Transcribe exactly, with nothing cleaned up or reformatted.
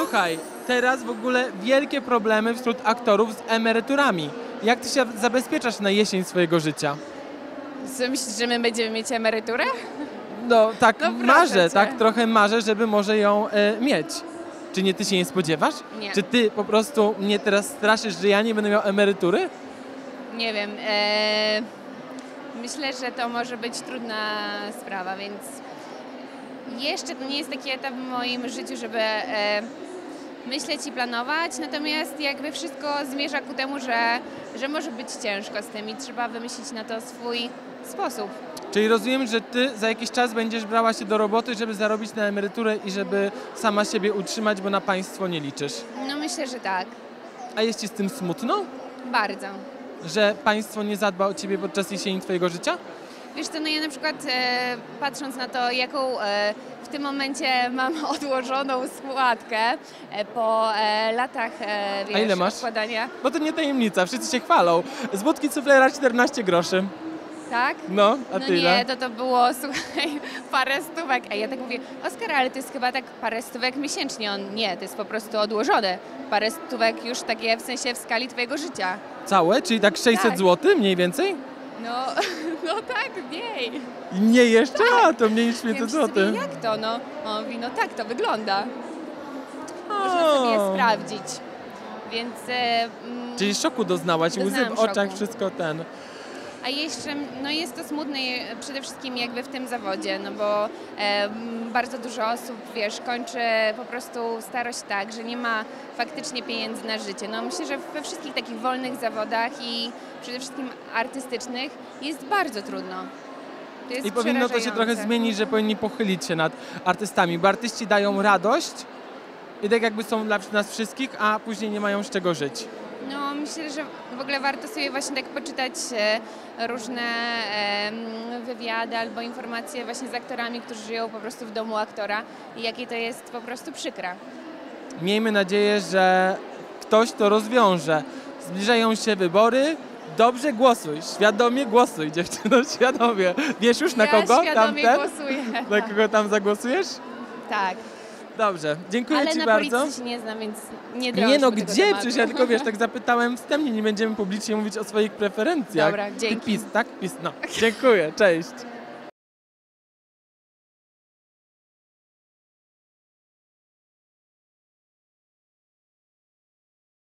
Słuchaj, teraz w ogóle wielkie problemy wśród aktorów z emeryturami. Jak ty się zabezpieczasz na jesień swojego życia? Co, myślisz, że my będziemy mieć emeryturę? No tak No proszę marzę, cię. tak trochę marzę, żeby może ją e, mieć. Czy nie ty się nie spodziewasz? Nie. Czy ty po prostu mnie teraz straszysz, że ja nie będę miał emerytury? Nie wiem. E, myślę, że to może być trudna sprawa, więc jeszcze to nie jest taki etap w moim życiu, żeby e, myśleć i planować, natomiast jakby wszystko zmierza ku temu, że, że może być ciężko z tym i trzeba wymyślić na to swój sposób. Czyli rozumiem, że ty za jakiś czas będziesz brała się do roboty, żeby zarobić na emeryturę i żeby sama siebie utrzymać, bo na państwo nie liczysz. No myślę, że tak. A jest ci z tym smutno? Bardzo. Że państwo nie zadba o ciebie podczas jesieni twojego życia? Wiesz co, no ja na przykład e, patrząc na to, jaką e, w tym momencie mam odłożoną składkę e, po e, latach e, wiesz, A ile masz? odkładania, Bo to nie tajemnica, wszyscy się chwalą. Z budki suflera czternaście groszy. tak? No, a No ty ile? nie, to to było, słuchaj, parę stówek. A ja tak mówię, Oskar, ale to jest chyba tak parę stówek miesięcznie. On, nie, to jest po prostu odłożone. Parę stówek już takie w sensie w skali twojego życia. Całe? Czyli tak sześćset Tak. złotych mniej więcej? No, no tak, mniej. Nie jeszcze? A, to mniej niż Ja pięćset myślę sobie, złotych. jak to? No, on mówi, no tak to wygląda. Można O. sobie sprawdzić. Więc... E, mm, Czyli szoku doznałaś, łzy Doznałam w oczach, szoku. wszystko ten. A jeszcze no jest to smutne e, przede wszystkim jakby w tym zawodzie, no bo e, m, bardzo dużo osób, wiesz, kończy po prostu starość tak, że nie ma faktycznie pieniędzy na życie. No myślę, że we wszystkich takich wolnych zawodach i przede wszystkim artystycznych jest bardzo trudno. To jest I powinno to się trochę przerażające. zmienić, że powinni pochylić się nad artystami, bo artyści dają radość i tak jakby są dla nas wszystkich, a później nie mają z czego żyć. No myślę, że w ogóle warto sobie właśnie tak poczytać e, różne e, wywiady albo informacje właśnie z aktorami, którzy żyją po prostu w domu aktora i jakie to jest po prostu przykre. Miejmy nadzieję, że ktoś to rozwiąże. Zbliżają się wybory. Dobrze głosuj, świadomie głosuj, dziewczyno, świadomie. Wiesz już na ja kogo tam świadomie ten? głosuję. Na kogo tam zagłosujesz? Tak, Dobrze, dziękuję ale ci na bardzo. policji się nie znam, więc nie Nie drążmy no, tego gdzie? tematu. Przecież ja tylko wiesz, tak zapytałem wstępnie, nie będziemy publicznie mówić o swoich preferencjach. Dobra, Ty dzięki. PiS, tak? PiS, no. Dziękuję, cześć.